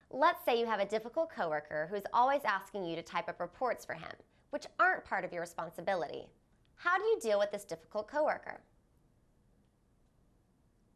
Let's say you have a difficult coworker who's always asking you to type up reports for him, which aren't part of your responsibility. How do you deal with this difficult coworker?